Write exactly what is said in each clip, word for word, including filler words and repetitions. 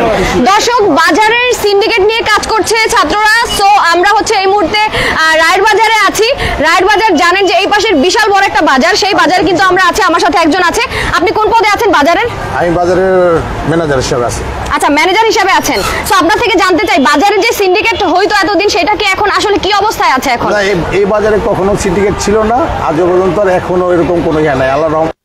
দর্শক, বাজারের সিন্ডিকেট নিয়ে কাজ করছে ছাত্ররা। সো আমরা হচ্ছে এই মুহূর্তে রায়ের বাজারে আছি। রায়ের বাজার জানেন যে এই পাশের বিশাল বড় একটা বাজার, সেই বাজারে কিন্তু আমরা আছি। আমার সাথে একজন আছে। আপনি কোন পদে আছেন বাজারের? আমি বাজারের ম্যানেজার হিসেবে আছি। আচ্ছা, ম্যানেজার হিসেবে আছেন। সো আপনার থেকে জানতে চাই, বাজারে যে সিন্ডিকেট হইতো এতদিন, সেটা কি এখন আসলে কি অবস্থায় আছে এখন? না, এই বাজারে কখনো সিন্ডিকেট ছিল না আজ পর্যন্ত, আর এখনো এরকম কোনো ইয়া নাই। আল্লাহর রহমতে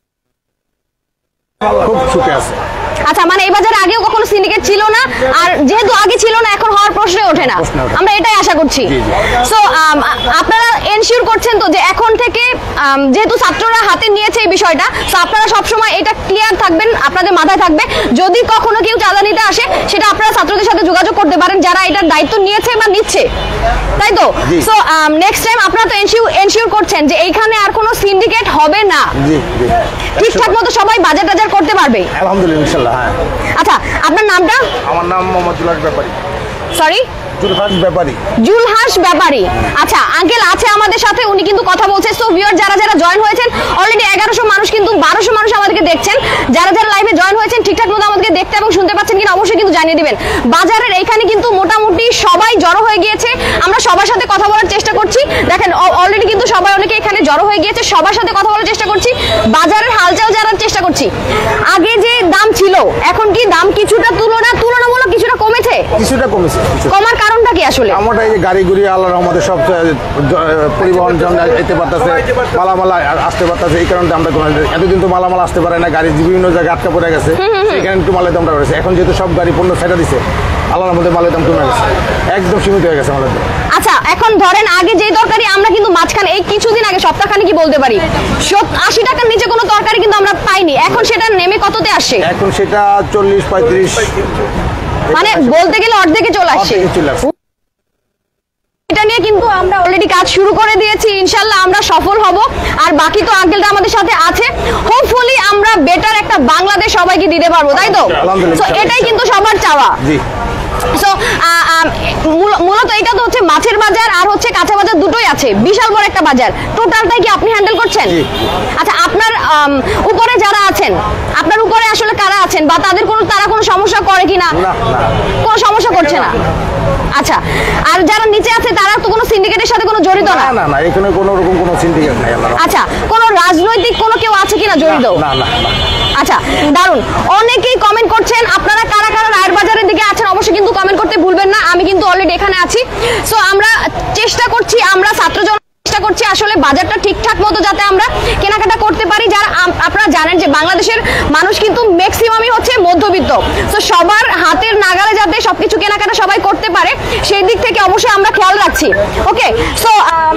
খুব সুখে আছে। আচ্ছা, মানে এই বাজারে আগেও কখনো সিন্ডিকেট ছিল না, আর যেহেতু আগে ছিল না এখন হওয়ার প্রশ্নই ওঠে না, আমরা এটাই আশা করছি। সো আপনারা এনশিওর করছেন তো যে এখন থেকে যেহেতু ছাত্ররা হাতে নিয়েছে এই বিষয়টা, তো আপনারা সবসময় এটা ক্লিয়ার থাকবেন, আপনাদের মাথায় থাকবে যদি কখনো কেউ চাঁদা নিতে আসে সেটা আপনারা ছাত্রদের সাথে যোগাযোগ করতে পারেন যারা এটার দায়িত্ব নিয়েছে বা নিচ্ছে, তাই তো? সো নেক্সট টাইম আপনারা তো এনশিওর করছেন যে এইখানে আর কোনো সিন্ডিকেট হবে না, ঠিকঠাক মতো সবাই বাজার টাজার করতে পারবে আলহামদুলিল্লাহ ইনশাআল্লাহ। হ্যাঁ। আচ্ছা, আপনার নামটা? আমার নাম মোহাম্মদ জুলহাস ব্যাপারী। সরি, জুলহাস ব্যাপারী। জুলহাস ব্যাপারী। আচ্ছা, আঙ্কেল আছে আমাদের সাথে, উনি কিন্তু কথা বলছে। সো ভিউয়ার যারা যারা জয়েন হয়েছেন, অলরেডি এগারোশো মানুষ কিন্তু বারোশো মানুষ আমাদেরকে দেখছেন। যারা যারা লাইভে জয়েন হয়েছেন ঠিকঠাক মতো আমাদেরকে দেখতে এবং শুনতে পাচ্ছেন কিনা অবশ্যই কিন্তু জানিয়ে দিবেন। বাজারের এইখানে কিন্তু মোটামুটি সবাই জড়ো হয়ে গিয়েছে, আমরা সবার সাথে কথা বলার চেষ্টা করছি। দেখেন অলরেডি কিন্তু সবাই অনেকে এখানে জড়ো হয়ে গিয়েছে, সবার সাথে কথা বলার চেষ্টা করছি, বাজারের হালচাল জানার চেষ্টা করছি। আগে যে দাম ছিল এখন কি দাম কিছুটা তুলনা তুলনামূলক কিছুটা কমেছে? কিছুটা কমেছে। কমার কারণটা কি আসলে? আমরা এই যে গাড়ি গুড়ি আল্লাহর রহমতে সব পরিবহন যেতে পারতেছে, মালামালা আসতে পারতেছে, এই কারণে আমরা এতদিন তো মালামাল আসতে পারে না, গাড়ি বিভিন্ন জায়গায় আটকা পড়ে গেছে, সেখানে একটু মালের দামটা বেড়েছে। এখন যেহেতু সব গাড়ি পণ্য ছেড়ে দিচ্ছে, আল্লাহর মধ্যে মালের দাম কমে গেছে, একদম সীমিত হয়ে গেছে মালের দাম। আচ্ছা, এখন ধরেন আগে যে তরকারি আমরা কিন্তু মাঝখানে এই কিছুদিন আগে সপ্তাহখানি কি বলতে পারি আশি টাকার নিচে কোনো তরকারি কিন্তু আমরা পাইনি, এখন সেটা নেমে কততে আসে? এখন সেটা চল্লিশ পঁয়ত্রিশ, মানে বলতে গেলে অর্ধেকে চলে আসে। এটা নিয়ে কিন্তু আমরা অলরেডি কাজ শুরু করে দিয়েছি, ইনশাল্লাহ আমরা সফল হব। আর বাকি তো আঙ্কেলটা আমাদের সাথে আছে, হোপফুলি আমরা বেটার একটা বাংলাদেশ সবাইকে দিতে পারবো, তাই তো? তো এটাই কিন্তু সবার চাওয়া। সো মূলত এটা তো হচ্ছে মাছের বাজার আর হচ্ছে কাঁচা বাজার দুটোই আছে, বিশাল বড় একটা বাজার। টোটালটাই কি আপনি হ্যান্ডেল করছেন? আচ্ছা, আপনার উপরে যারা আছেন, আপনার উপরে আসলে কারা আছেন বা তাদের কোনো তারা কোনো সমস্যা করে কিনা? কোনো সমস্যা করছে না। আচ্ছা, আর যারা নিচে আছে তারা তো কোনো সিন্ডিকেটের সাথে কোনো জড়িত না? না না, এখানে কোনো রকম কোনো সিন্ডিকেট নাই। আচ্ছা, কোনো রাজনৈতিক কোনো কেউ আছে কিনা জড়িত? না না। আচ্ছা, দারুন। অনেকেই কমেন্ট করছেন, আপনারা কারা কারা রায়ের বাজারের দিকে আছেন অবশ্যই কিন্তু কমেন্ট করতে ভুলবেন না। আমি কিন্তু অলরেডি এখানে আছি। সো আমরা চেষ্টা করছি, আমরা ছাত্রজন চেষ্টা করছি আসলে বাজারটা ঠিকঠাক মতো যাতে আমরা কেনাকাটা করতে পারি। যারা আপনারা জানেন যে বাংলাদেশের মানুষ কিন্তু ম্যাক্সিমামই হচ্ছে মধ্যবিত্ত, তো সবার হাতের নাগালে যাতে সবকিছু কেনাকাটা সবাই করতে পারে সেই দিক থেকে অবশ্যই আমরা খেয়াল রাখছি। ওকে, সো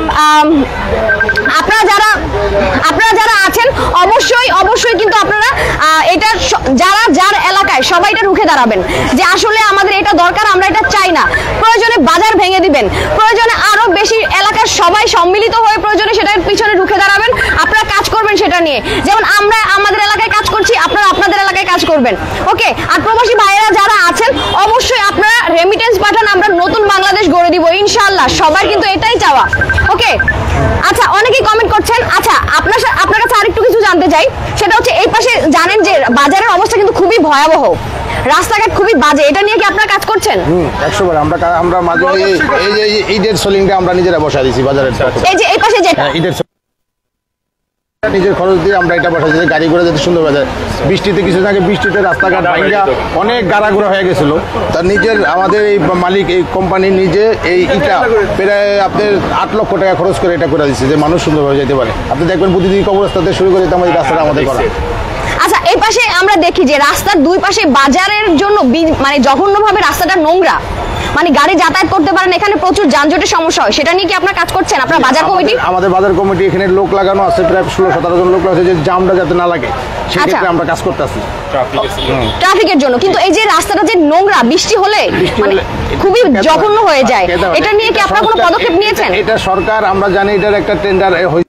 আপনারা যারা আপনারা যারা আছেন অবশ্যই অবশ্যই কিন্তু আপনারা এটা যারা যার এলাকায় সবাই এটা রুখে দাঁড়াবেন যে আসলে আমাদের এটা দরকার, আমরা এটা চাই না। প্রয়োজনে বাজার ভেঙে দিবেন, প্রয়োজনে আরো বেশি এলাকার সবাই সম্মিলিত হয়ে প্রয়োজনে সেটার পিছনে রুখে দাঁড়াবেন, আপনারা কাজ করবেন সেটা নিয়ে। যেমন আমরা আমাদের এলাকায় কাজ করছি, আপনারা আপনাদের এলাকায় কাজ করবেন। ওকে, আর প্রবাসী ভাইয়েরা যারা আছেন অবশ্যই আপনারা রেমিটেন্স পাঠান, আমরা নতুন বাংলাদেশ গড়ে দিব ইনশাআল্লাহ, সবাই কিন্তু এটাই চাওয়া। ওকে, আচ্ছা, অনেকেই কমেন্ট করছেন। আচ্ছা, আপনার আপনার কাছে আরেকটু কিছু জানতে চাই, সেটা হচ্ছে এই পাশে জানেন যে বাজারের অবস্থা কিন্তু খুবই ভয়াবহ, রাস্তাঘাট খুবই বাজে, এটা নিয়ে কি আপনারা কাজ করছেন? হুম, একশো বার। আমরা আমরা মাঝে এই যে ঈদের সোলিংটা আমরা নিজেরা বসাই দিয়েছি বাজারের, এই যে এই পাশে যেটা ঈদের নিজের খরচ দিয়ে আমরা এটা বসাই দিয়েছি, গাড়ি ঘোড়া যাতে সুন্দর বাজার। বৃষ্টিতে কিছুদিন আগে বৃষ্টিতে রাস্তাঘাট ভাঙা অনেক গাড়াঘোড়া হয়ে গেছিল, তার নিজের আমাদের এই মালিক এই কোম্পানি নিজে এই ইটা প্রায় আপনার আট লক্ষ টাকা খরচ করে এটা করে দিচ্ছে যে মানুষ সুন্দরভাবে যেতে পারে। আপনি দেখবেন প্রতিদিন কবরস্থাতে শুরু করে আমাদের রাস্তাটা আমাদের করা। আচ্ছা, এই পাশে আমরা দেখি যে রাস্তার দুই পাশে বাজারের জন্য মানে জঘন্যভাবে রাস্তাটা নোংরা, মানে গাড়ি যাতায়াত করতে পারেন, এখানে প্রচুর যানজটের সমস্যা হয়, সেটা নিয়ে কি আপনারা কাজ করছেন? আপনার বাজার কমিটি? আমাদের বাজার কমিটি এখানে লোক লাগানো আছে, প্রায় ষোলো সতেরো জন লোক আছে যে জামটা যাতে না লাগে সেক্ষেত্রে আমরা কাজ করতেছি ট্রাফিকের জন্য। কিন্তু এই যে রাস্তাটা যে নোংরা বৃষ্টি হলে খুবই জঘন্য হয়ে যায়, এটা নিয়ে কি আপনারা কোনো পদক্ষেপ নিয়েছেন? এটা সরকার, আমরা জানি এটার একটা টেন্ডার হয়েছে,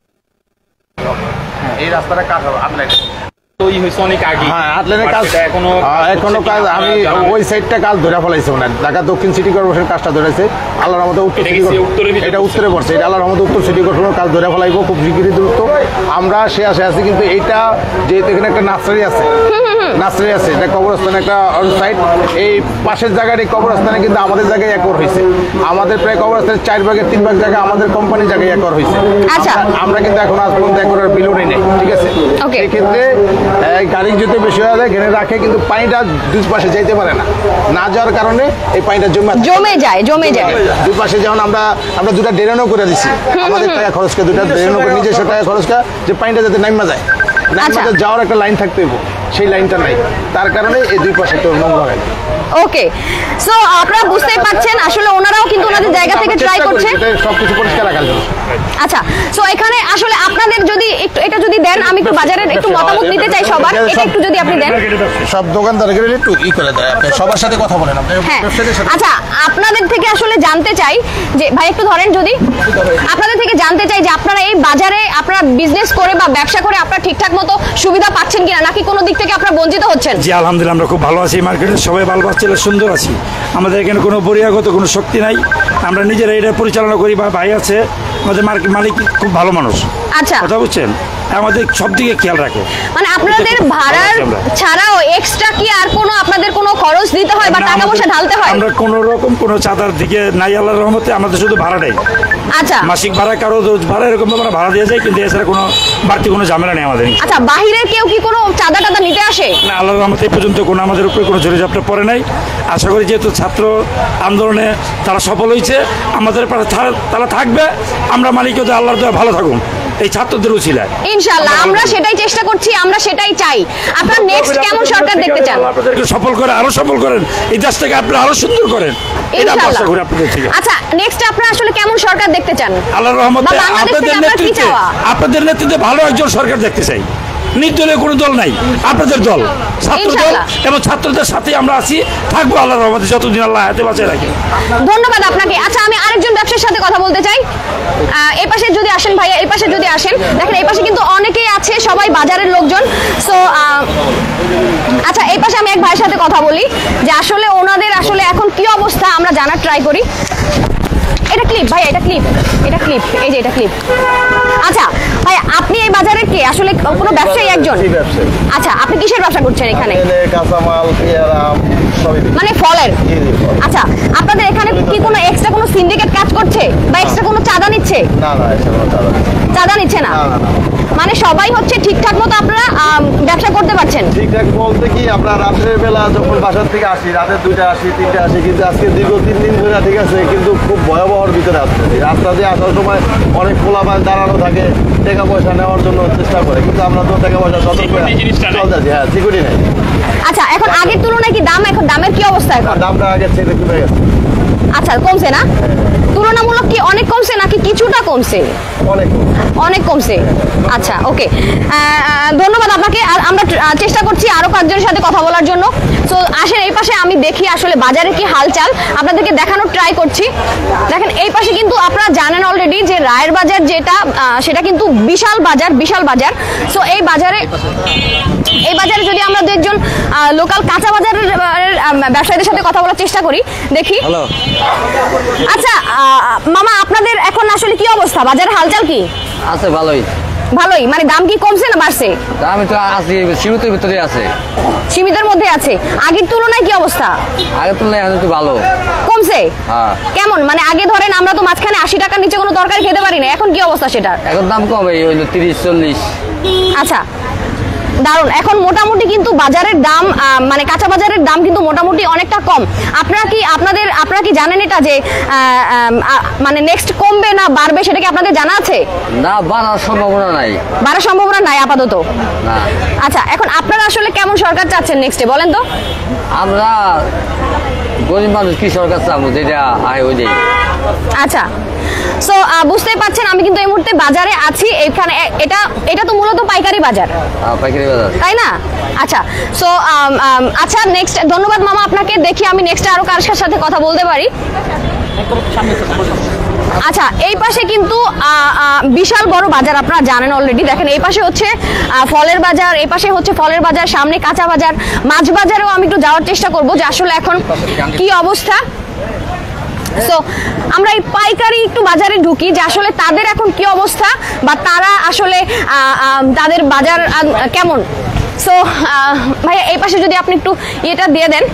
এই রাস্তাটা কাজ হবে আপনার এখনো কাজ, আমি ওই সাইডটা কাজ ধরে ফেলাইছি না, ঢাকা দক্ষিণ সিটি কর্পোরেশন কাজটা ধরেছে, আল্লাহর রহমতে উত্তর সিটি এটা উত্তরে পড়ছে, এটা আল্লাহর রহমতে উত্তর সিটি কর্পোরেশন কাজ ধরে ফেলাইবো খুব শিগগিরই দ্রুত। আমরা সে আশে আছি, কিন্তু এইটা যেহেতু এখানে একটা নার্সারি আছে নার্সারি আছে, এটা কবরস্থান একটা সাইড। এই পাশের জায়গাটি কবরস্থানে কিন্তু আমাদের জায়গায় একর হয়েছে। আমাদের প্রায় কবরস্থানের চার ভাগের তিন ভাগ জায়গা আমাদের কোম্পানির জায়গায় একর হয়েছে। আচ্ছা। আমরা- আমরা কিন্তু এখন আজ পর্যন্ত একরের বিলও নেই, ঠিক আছে? Okay. এই ক্ষেত্রে এই গাড়ি যদি বেশি হয়ে যায় ঘেরে রাখে, কিন্তু পানিটা দুই পাশে যাইতে পারে না। না যাওয়ার কারণে এই পানিটা জমে থাকে। জমে যায় জমে যায় দুই পাশে যেমন আমরা আমরা দুটা ড্রেনও করে দিছি, আমাদের টাকা খরচ করে দুটা ড্রেনও করে নিজস্ব টাকা খরচ করে, যে পানিটা যাতে নাইমা যায়, নাইমা আচ্ছা। যাওয়ার একটা লাইন থাকতে হবে, সেই লাইনটা নাই। তার কারণে এই দুই পাশে তো নোংরা হয়। ওকে, সো আপনারা বুঝতেই পারছেন আসলে ওনারাও কিন্তু ওনাদের জায়গা থেকে ট্রাই করছে। সবকিছু পরিষ্কার রাখার জন্য। আচ্ছা, সো এখানে আসলে আপনাদের যদি একটু এটা যদি দেন, আমি একটু বাজারের একটু মতামত নিতে চাই সবার, এটা একটু যদি আপনি দেন। সব দোকানদার একটু ই করে দেয়, আপনি সবার সাথে কথা বলেন, আপনি হ্যাঁ, ব্যবসায়ীদের সাথে। আচ্ছা, আপনাদের থেকে আসলে জানতে চাই যে ভাই একটু ধরেন যদি আপনাদের থেকে জানতে চাই যে আপনারা এই বাজারে আপনারা বিজনেস করে বা ব্যবসা করে আপনারা ঠিকঠাক মতো সুবিধা পাচ্ছেন কিনা, নাকি কোনো দিক থেকে আপনারা বঞ্চিত হচ্ছেন? জি আলহামদুলিল্লাহ, আমরা খুব ভালো আছি। মার্কেটে সবাই ভালো পাচ্ছিল, সুন্দর আছি। আমাদের এখানে কোনো বহিরাগত কোনো শক্তি নাই, আমরা নিজেরা এটা পরিচালনা করি। বা ভাই আছে আমাদের মার্কেট মালিক, খুব ভালো মানুষ। আচ্ছা, কথা বুঝছেন, আমাদের সব দিকে খেয়াল রাখে। মানে আপনাদের ভাড়ার ছাড়াও এক্সট্রা কি আর কোনো আপনাদের কোনো খরচ দিতে হয় বা না, টাকা পয়সা আমাদের- ঢালতে হয়? আমরা কোনো রকম কোনো চাঁদার দিকে নাই, আল্লাহর রহমতে। আমাদের শুধু ভাড়াটাই, আচ্ছা মাসিক ভাড়া, কারো রোজ ভাড়া এরকম আমরা ভাড়া দিয়ে যাই, কিন্তু এছাড়া কোনো বাড়তি কোনো ঝামেলা নেই আমাদের। আচ্ছা, বাহিরের কেউ কি কোনো চাঁদা টাদা নিতে আসে? না, আল্লাহর রহমতে এই পর্যন্ত কোনো আমাদের উপরে কোনো ঝুড়ি ঝাপটা পড়ে নাই। আশা করি যেহেতু ছাত্র আন্দোলনে তারা সফল হয়েছে, আমাদের পাশে থা- তারা থাকবে। আমরা মালিক হতে আল্লাহর দয়া ভালো থাকুন এই ছাত্রদের উচিলায়। ইনশাআল্লাহ আমরা সেটাই চেষ্টা করছি, আমরা সেটাই চাই। আপনারা নেক্সট কেমন সরকার দেখতে চান? আল্লাহ আপনাদেরকে সফল করে, আরো সফল করেন, এই দেশটাকে আপনারা আরো সুন্দর করেন, এটা আমরা আশা করি আপনাদের থেকে। আচ্ছা, নেক্সট আপনারা আসলে কেমন সরকার দেখতে চান? আল্লাহর রহমতে বা বাংলাদেশ থেকে আপনাদের আপনার কি নেতৃত্বে, চাওয়া? আপনাদের নেতৃত্বে ভালো একজন সরকার দেখতে চাই। নির্দলীয় কোনো দল নাই, আপনাদের দল, ছাত্র দল, ইনশাআল্লাহ। এবং ছাত্রদের সাথে আমরা আছি, থাকবো আল্লাহর রহমতে যতদিন আল্লাহ হাতে বাঁচিয়ে রাখে। ধন্যবাদ আপনাকে। আচ্ছা, আমি আরেকজন ব্যবসায়ীর সাথে কথা বলতে চাই। আহ, এই পাশে যদি আসেন ভাইয়া, এই পাশে যদি আসেন, দেখেন এই পাশে কিন্তু অনেকেই আছে, সবাই বাজারের লোকজন। সো আচ্ছা, এই পাশে আমি এক ভাইয়ের সাথে কথা বলি যে আসলে ওনাদের আসলে এখন কি অবস্থা, আমরা জানার ট্রাই করি। এটা ক্লিপ ভাই, এটা ক্লিপ, এটা ক্লিপ, এই যে এটা ক্লিপ। আচ্ছা ভাই, আপনি এই বাজারের কে আসলে কোনো ব্যবসায়ী একজন? জি, ব্যবসায়ী। আচ্ছা, আপনি কিসের ব্যবসা করছেন এখানে? এখানে কাঁচামাল, পেয়ারা সবই বিক্রি। মানে ফলের? জি, জি, ফল। আচ্ছা, আপনাদের এখানে কি কোনো এক্সট্রা কোনো সিন্ডিকেট কাজ করছে বা এক্সট্রা কোনো চাঁদা নিচ্ছে? না না, এসব কোনো চাঁদা নেই। চাঁদা নিচ্ছে না? না, না, না। মানে সবাই হচ্ছে ঠিকঠাক মতো আপনারা আম, ব্যবসা করতে পারছেন? ঠিকঠাক বলতে কি, আমরা রাতের বেলা যখন বাসার থেকে আসি, রাতের দুইটা আসি, তিনটে আসি, কিন্তু আজকে দীর্ঘ তিন দিন ধরে, ঠিক আছে, কিন্তু খুব ভয়াবহর ভিতরে আসছে। রাস্তা দিয়ে আসার সময় অনেক পোলাপান দাঁড়ানো থাকে, টাকা পয়সা নেওয়ার জন্য চেষ্টা করে, কিন্তু আমরা তো টাকা পয়সা যত করে চলতেছি। হ্যাঁ, সিকিউরিটি নেই। আচ্ছা, এখন আগের তুলনায় কি দাম, এখন দামের কি অবস্থা এখন? আর দামটা আগের থেকে কমে গেছে, আচ্ছা, কমছে না? তুলনামূলক কি অনেক কমছে নাকি কিছুটা কমছে? অনেক। অনেক কমছে। আচ্ছা, ওকে, ধন্যবাদ আপনাকে। আর আমরা আহ, চেষ্টা করছি আরো কয়েকজনের সাথে কথা বলার জন্য। তো আসেন এই পাশে, আমি দেখি আসলে বাজারে কি হালচাল, আপনাদেরকে দেখানোর ট্রাই করছি। দেখেন এই পাশে কিন্তু আপনারা জানেন অলরেডি যে রায়ের বাজার যেটা, আহ, সেটা কিন্তু বিশাল বাজার, বিশাল বাজার। সো এই বাজারে এই বাজারে যদি আমরা দু একজন লোকাল কাঁচা বাজারের আহ, ব্যবসায়ীদের সাথে কথা বলার চেষ্টা করি, দেখি। হ্যালো, আচ্ছা আহ, মামা, আপনাদের এখন আসলে কি অবস্থা, বাজারের হালচাল কি? আছে ভালোই। ভালোই, মানে দাম কি কমছে না বাড়ছে? আমি তো আছি সীমিতের ভিতরে আছে, সীমিতের মধ্যে আছে। আগের তুলনায় কি অবস্থা? আগের তুলনায় এখন একটু ভালো। কমছে? হ্যাঁ, কেমন, মানে আগে ধরেন আমরা তো মাঝখানে আশি টাকার নিচে কোনো তরকারি খেতে পারি না, এখন কি অবস্থা সেটার? এখন দাম কম, এই হইলো তিরিশ চল্লিশ। আচ্ছা, দারুণ। এখন মোটামুটি কিন্তু বাজারের দাম, আহ, মানে কাঁচা বাজারের দাম কিন্তু মোটামুটি অনেকটা কম। আপনারা কি আপনাদের আপনারা কি জানেন এটা যে আহ, আহ, মানে নেক্সট কমবে না বাড়বে, সেটা কি আপনাদের জানা আছে? না, বাড়ার সম্ভাবনা নাই। বাড়ার সম্ভাবনা নাই আপাতত। না, আচ্ছা, এখন আপনারা আসলে কেমন সরকার চাচ্ছেন নেক্সটে, বলেন তো? আমরা গরিব মানুষ কি সরকার চাবো, যেটা আয় ওই যাই। আচ্ছা, সো বুঝতেই পারছেন আমি কিন্তু এই মুহূর্তে বাজারে আছি। এখানে এ- এটা এটা তো মূলত পাইকারি বাজার, পাইকারি বাজার। তাই না? আচ্ছা, সো আচ্ছা, নেক্সট ধন্যবাদ মামা আপনাকে। দেখি আমি নেক্সট আরো কার সাথে কথা বলতে পারি। আচ্ছা, এই পাশে কিন্তু আহ, আহ, বিশাল বড় বাজার, আপনারা জানেন অলরেডি। দেখেন এই পাশে হচ্ছে আহ, ফলের বাজার, এই পাশে হচ্ছে ফলের বাজার, সামনে কাঁচা বাজার, মাছ বাজারেও আমি একটু যাওয়ার চেষ্টা করব যে আসলে এখন কি অবস্থা। সো আমরা এই পাইকারি একটু বাজারে ঢুকি যে আসলে তাদের এখন কি অবস্থা, বা তারা আসলে আহ, আহ, তাদের বাজার আহ, কেমন। সো ভাইয়া এই পাশে যদি আপনি একটু ইয়েটা দিয়ে দেন।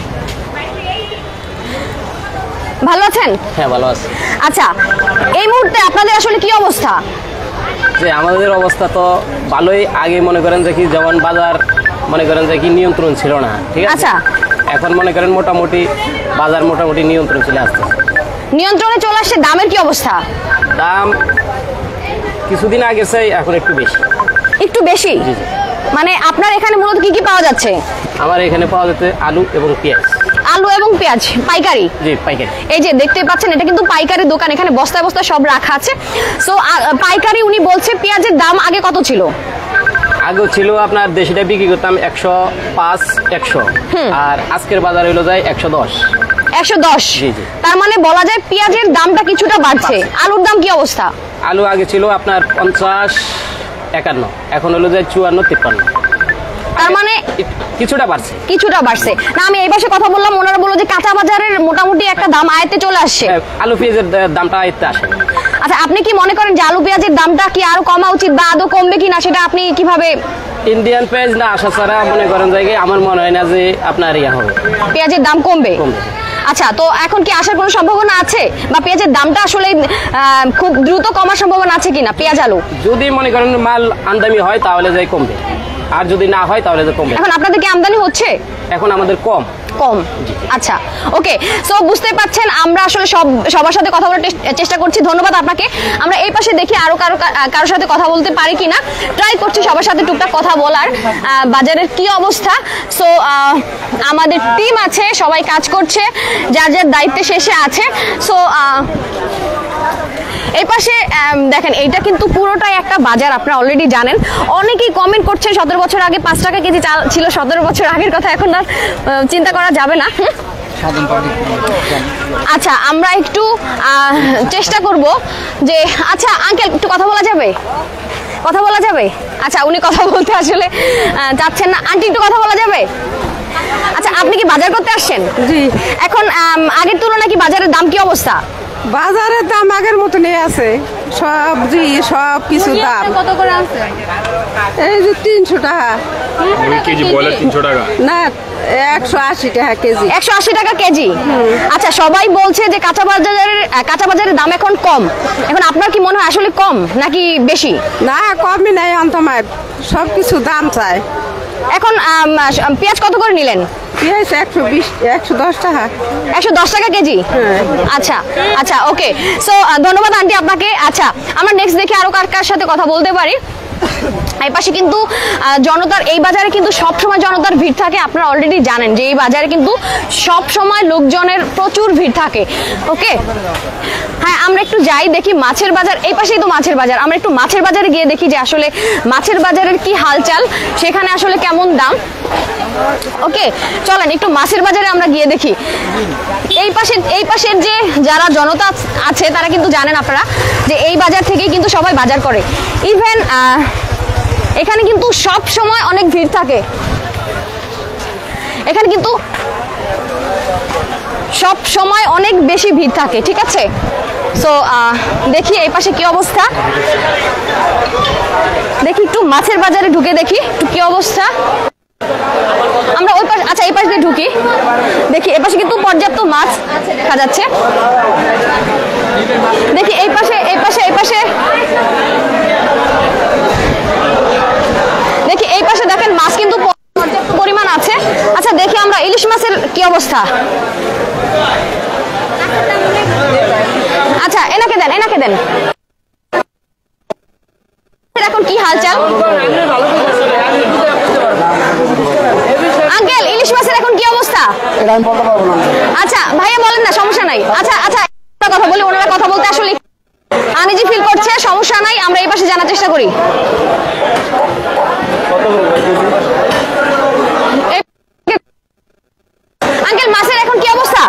ভালো আছেন? হ্যাঁ ভালো আছে। আচ্ছা, এই মুহূর্তে আপনাদের আসলে কি অবস্থা? যে আমাদের অবস্থা তো ভালোই। আগে মনে করেন যে কি যেমন বাজার মনে করেন যে কি নিয়ন্ত্রণ ছিল না, ঠিক আছে? আচ্ছা। এখন মনে করেন মোটামুটি বাজার মোটামুটি নিয়ন্ত্রণ চলে আসছে। নিয়ন্ত্রণে চলে আসছে। দামের কি অবস্থা? দাম কিছুদিন আগে চাই এখন একটু বেশি। একটু বেশি? জি জি। মানে আপনার এখানে মূলত কি কি পাওয়া যাচ্ছে? আমার এখানে পাওয়া যাচ্ছে আলু এবং পেঁয়াজ। আলু এবং পেঁয়াজ পাইকারি? জি পাইকারি। এই যে দেখতে পাচ্ছেন এটা কিন্তু পাইকারি দোকান, এখানে বস্তায় বস্তায় সব রাখা আছে। সো পাইকারি উনি বলছে পেঁয়াজের দাম আগে কত ছিল? আগে ছিল আপনার দেশিটা বিক্রি করতাম একশো পাঁচ একশো, আর আজকের বাজার হইলো যায় একশো দশ। একশো দশ? জি জি। তার মানে বলা যায় পেঁয়াজের দামটা কিছুটা বাড়ছে। আলুর দাম কি অবস্থা? আলু আগে ছিল আপনার পঞ্চাশ একান্ন, এখন হলো যায় চুয়ান্ন তিপ্পান্ন। তার মানে কিছুটা বাড়ছে। কিছুটা বাড়ছে না। আমি এই পাশে কথা বললাম, ওনারা বললো যে কাঁচা বাজারের মোটামুটি একটা দাম আয়ত্তে চলে আসছে। আলু পেঁয়াজের দামটা আয়ত্তে আসে। আচ্ছা, আপনি কি মনে করেন যে আলু পেঁয়াজের দামটা কি আরো কমা উচিত বা আদৌ কমবে কিনা, সেটা আপনি কিভাবে? ইন্ডিয়ান পেঁয়াজ না আসা ছাড়া মনে করেন জায়গায় আমার মনে হয় না যে আপনার ইয়া হবে, পেঁয়াজের দাম কমবে। কমবে। আচ্ছা, তো এখন কি আসার কোনো সম্ভাবনা আছে বা পেঁয়াজের দামটা আসলে আহ, খুব দ্রুত কমার সম্ভাবনা আছে কিনা পেঁয়াজ আলু? যদি মনে করেন মাল আমদানি হয় তাহলে যাই কমবে, আর যদি না হয় তাহলে যে কমবে। এখন আপনাদের কি আমদানি হচ্ছে? এখন আমাদের কম কম। আচ্ছা, ওকে। সো বুঝতে পারছেন আমরা আসলে সব সবার সাথে কথা বলার চেষ্টা করছি। ধন্যবাদ আপনাকে। আমরা এই পাশে দেখি আরো কারো কারোর সাথে কথা বলতে পারি কিনা, ট্রাই করছি সবার সাথে টুকটাক কথা বলার। বাজারের কি অবস্থা? সো আমাদের টিম আছে, সবাই কাজ করছে, যার যার দায়িত্বে শেষে আছে। সো এই পাশে দেখেন এইটা কিন্তু পুরোটাই একটা বাজার, আপনারা অলরেডি জানেন। অনেকেই কমেন্ট করছেন সতেরো বছর আগে পাঁচ টাকা কেজি চাল ছিল, সতেরো বছর আগের কথা এখন আর চিন্তা করা যাবে না। আচ্ছা, আমরা একটু চেষ্টা করব যে, আচ্ছা আঙ্কেল একটু কথা বলা যাবে? কথা বলা যাবে? আচ্ছা, উনি কথা বলতে আসলে চাচ্ছেন না। আন্টি একটু কথা বলা যাবে? আচ্ছা, আপনি কি বাজার করতে আসছেন? জি। এখন আগের তুলনায় কি বাজারের দাম কি অবস্থা? বাজারের দাম আগের মতনই আছে, সবজি সব কিছু দাম। কত করে আছে? এই যে তিনশো টাকা কেজি ব্রয়লার, তিনশো টাকা না একশো আশি টাকা কেজি। একশো আশি টাকা কেজি? আচ্ছা, সবাই বলছে যে কাঁচা বাজারের কাঁচা বাজারের দাম এখন কম। এখন আপনার কি মনে হয় আসলে কম নাকি বেশি? না, কমই নাই অন্তমার, সব কিছু দাম চায়। এখন পেঁয়াজ কত করে নিলেন? পেঁয়াজ একশো বিশ একশো দশ টাকা। একশো দশ টাকা কেজি? আচ্ছা আচ্ছা, ওকে। সো ধন্যবাদ আন্টি আপনাকে। আচ্ছা, আমরা নেক্সট দেখি আরো কার কার সাথে কথা বলতে পারি। এই পাশে কিন্তু জনতার, এই বাজারে কিন্তু সব সময় জনতার ভিড় থাকে। আপনারা অলরেডি জানেন যে এই বাজারে কিন্তু সব সময় লোকজনের প্রচুর ভিড় থাকে। ওকে, হ্যাঁ, আমরা একটু যাই দেখি মাছের বাজার। এই পাশেই তো মাছের বাজার, আমরা একটু মাছের বাজারে গিয়ে দেখি যে আসলে মাছের বাজারের কি হালচাল, সেখানে আসলে কেমন দাম। ওকে, চলেন একটু মাছের বাজারে আমরা গিয়ে দেখি। এই পাশে এই পাশের যে যারা জনতা আছে তারা কিন্তু জানেন আপনারা যে এই বাজার থেকেই কিন্তু সবাই বাজার করে। ইভেন এখানে কিন্তু সব সময় অনেক ভিড় থাকে। এখানে কিন্তু সব সময় অনেক বেশি ভিড় থাকে, ঠিক আছে? সো দেখি এই পাশে কি অবস্থা, দেখি একটু মাছের বাজারে ঢুকে দেখি একটু কি অবস্থা। আমরা ওই পাশে, আচ্ছা এই পাশ দিয়ে ঢুকি, দেখি এই পাশে কিন্তু পর্যাপ্ত মাছ দেখা যাচ্ছে। দেখি এই পাশে এই পাশে এই পাশে দেখি এই পাশে দেখেন মাছ কিন্তু পর্যাপ্ত পরিমাণ আছে। আচ্ছা, দেখি আমরা ইলিশ মাছের কি অবস্থা। আচ্ছা, এনাকে দেন এনাকে দেন এখন কি হালচাল? আঙ্কেল, ইলিশ মাছের এখন কি অবস্থা? আচ্ছা ভাইয়া বলেন না, সমস্যা নাই। আচ্ছা আচ্ছা, কথা বলি, ওনারা কথা বলতে আসলে আনইজি ফিল করছে, সমস্যা নাই, আমরা এই পাশে জানার চেষ্টা করি। আঙ্কেল, মাছের এখন কি অবস্থা?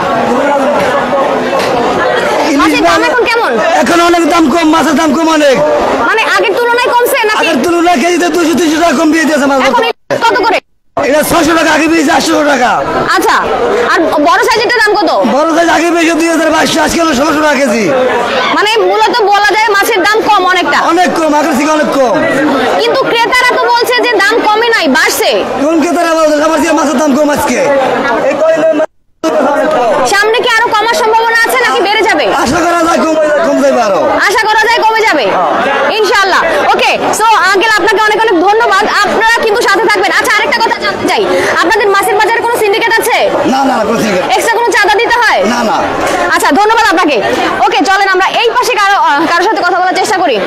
মাছের দাম এখন কেমন? এখন অনেক দাম কম, মাছের দাম কম অনেক, মানে আগের তুলনায় কমছে নাকি? আগের তুলনায় কেজিতে দুশো তিনশো টাকা কম দিয়ে দিয়েছে মাছ। এখন কত করে? এটা ছশো টাকা আগে পেয়েছে আটশো টাকা। আচ্ছা, আর বড় সাইজের দাম কত? বড় সাইজ আগে পেয়েছে দুই হাজার বাইশশো, আজকে হলো ষোলোশো টাকা কেজি। মানে মূলত বলা যায় মাছের দাম কম অনেকটা, অনেক কম, আগের থেকে অনেক কম। কিন্তু ক্রেতারা তো বলছে যে দাম কমে নাই, বাড়ছে। কোন ক্রেতারা বলছে আমার থেকে মাছের দাম কম আজকে? এই কয়দিনের মা- সামনে কি আরো কমার সম্ভাবনা আছে নাকি বেড়ে যাবে? আশা করা যায় কম কম যাবে আরো। আশা করা যায় কমে যাবে ইনশাআল্লাহ। ওকে, সো আঙ্কেল আপনাকে অনেক অনেক ধন্যবাদ, আপনারা কিন্তু সাথে থাকবেন। আচ্ছা, আরেকটা কথা জানতে চাই, আপনাদের মাছের বাজারে কোনো সিন্ডিকেট আছে? না না না, কোনো ঠিক আছে। এক্সট্রা কোনো চাঁদা দিতে হয়? না না। আচ্ছা, ধন্যবাদ আপনাকে। ওকে, চলেন আমরা এই পাশে কারো কারোর সাথে কথা বলার চেষ্টা করি।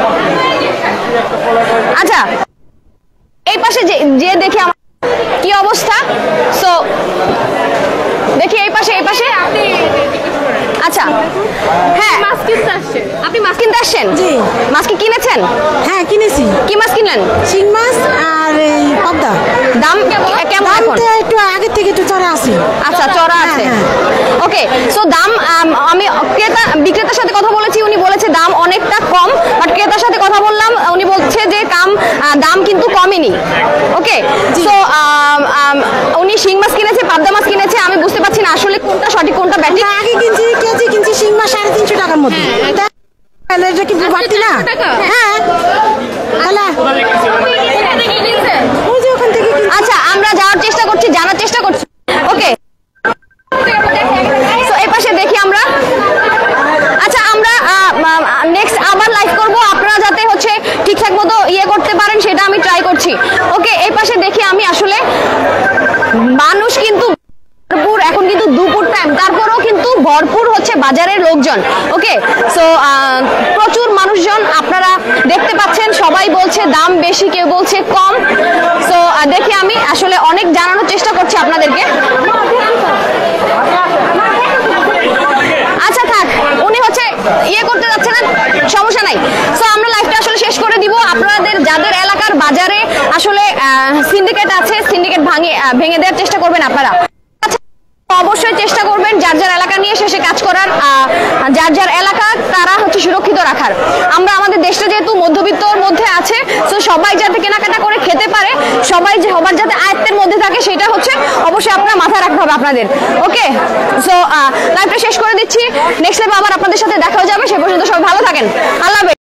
আচ্ছা, এই পাশে যে যে দেখি আমার কি অবস্থা। সো দেখি এই পাশে, এই পাশে। আচ্ছা, হ্যাঁ, মাছ কিনতে আসছেন? আপনি মাছ কিনতে আসছেন? জি। মাছ কি কিনেছেন? হ্যাঁ, কিনেছি। কি মাছ কিনলেন? শিং মাছ আর এই পদ্মা। দাম কে- কেমন এখন? দামটা একটু আগে থেকে একটু চড়া আছে। আচ্ছা, চড়া আছে। হ্যাঁ, ওকে, সো দাম আম, আমি ক্রেতা বিক্রেতার সাথে কথা বলেছি, উনি বলেছে দাম অনেকটা কম, বাট ক্রেতার সাথে কথা বললাম, উনি বলছে যে কাম আহ, দাম কিন্তু কমেনি। ওকে, সো উনি শিং মাছ কিনেছে, পাবদা মাছ কিনেছে, আমি বুঝতে পারছি না আসলে কোনটা সঠিক কোনটা ব্যাটিক। আমরা আগে কিনছি কেজি কিনছি শিং মাছ সাড়ে তিনশো টাকার মধ্যে। তাহলে এটা কি বাড়তি না? হ্যাঁ, তাহলে ওই যে ওখান থেকে কিনছি। আচ্ছা, আমরা যাওয়ার চেষ্টা করছি, জানার চেষ্টা করছি। ওকে, সো এই পাশে দেখি আমরা। আচ্ছা, আমরা নেক্সট আবার লাইভ করব, আপনারা যাতে হচ্ছে ঠিকঠাক মতো ইয়ে করতে পারেন সেটা আমি ট্রাই করছি। ওকে, এই পাশে দেখি আমি, আসলে মানুষ কিন্তু ভরপুর, এখন কিন্তু দুপুর টাইম, তারপরেও কিন্তু ভরপুর হচ্ছে বাজারের লোকজন। ওকে, সো প্রচুর মানুষজন আপনারা দেখতে পাচ্ছেন, সবাই বলছে দাম বেশি, কেউ বলছে কম। সো দেখি আমি আসলে অনেক জানানোর চেষ্টা করছি আপনাদেরকে। আচ্ছা থাক, উনি হচ্ছে ইয়ে করতে যাচ্ছে না, সমস্যা নাই। সো আমরা লাইভটা আসলে শেষ করে দিব। আপনাদের যাদের এলাকার বাজারে আসলে সিন্ডিকেট আছে, সিন্ডিকেট ভাঙে ভেঙে দেওয়ার চেষ্টা করবেন আপনারা। অবশ্যই চেষ্টা করবেন যার যার এলাকা নিয়ে শেষে কাজ করার, যার যার এলাকা তারা হচ্ছে সুরক্ষিত রাখার। আমরা আমাদের দেশটা যেহেতু মধ্যবিত্তর মধ্যে আছে, তো সবাই যাতে কেনাকাটা করে খেতে পারে, সবাই যে সবার যাতে আয়ত্তের মধ্যে থাকে, সেটা হচ্ছে অবশ্যই আপনার মাথায় রাখতে হবে আপনাদের। ওকে, সো লাইভটা শেষ করে দিচ্ছি। নেক্সট লাইভে আবার আপনাদের সাথে দেখা হয়ে যাবে। সে পর্যন্ত সবাই ভালো থাকেন। আল্লাহ হাফেজ।